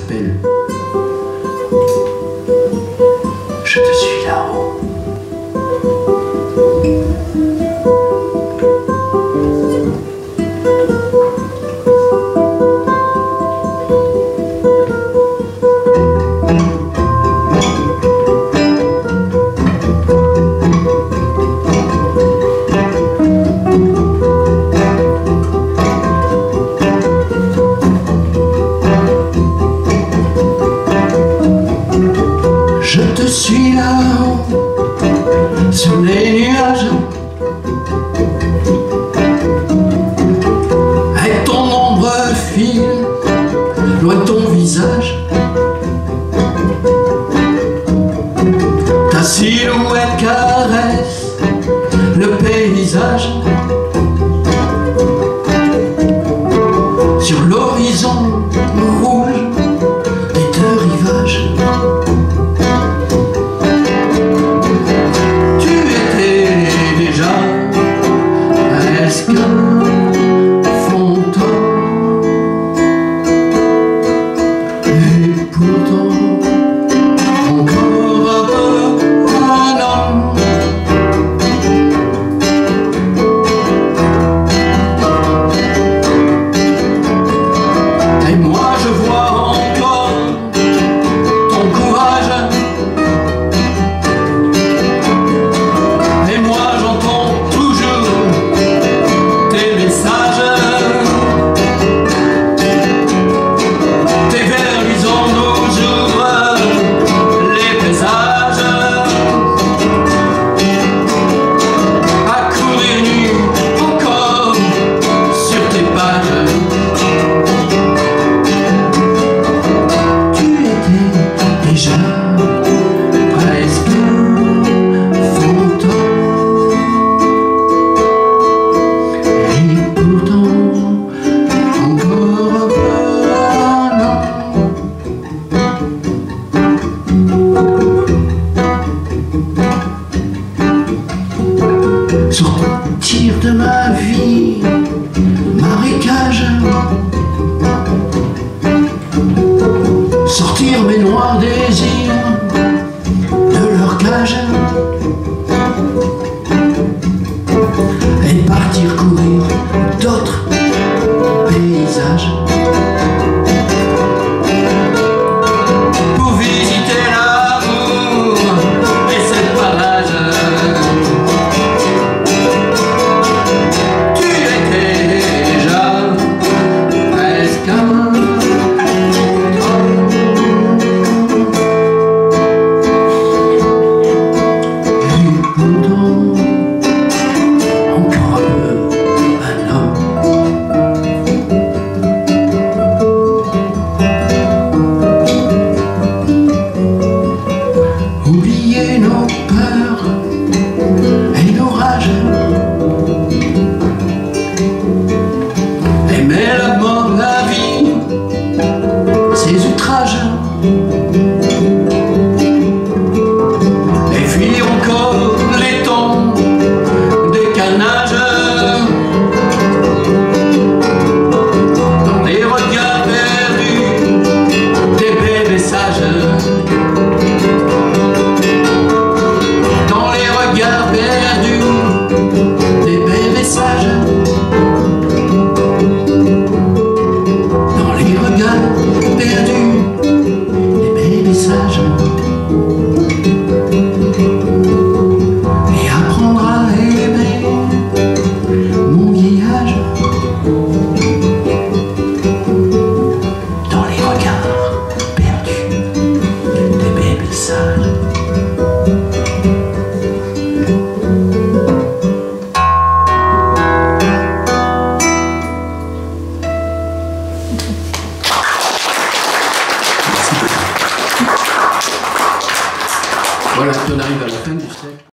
s'appelle Je te suis là-haut. Je te suis là-haut, sur les nuages, avec ton ombre file, loin de ton visage. Ta silhouette caresse le paysage. Sur l'horizon rouge des deux rivages, et pourtant encore un peu un homme. Et moi je vois encore ton courage, et moi j'entends toujours tes messages. Sortir de ma vie, marécage, sortir mes noirs désirs de leur cage, et partir courir d'autres paysages. Pour visiter l'amour et cette parage. Oublier nos peurs et nos rages, aimer la mort, la vie, ses outrages, et fuir encore les temps des canages, dans les regards perdus des bébés sages. Et apprendre à aimer mon vieillage dans les regards perdus des bébés sages. Voilà, on arrive à la fin du siècle.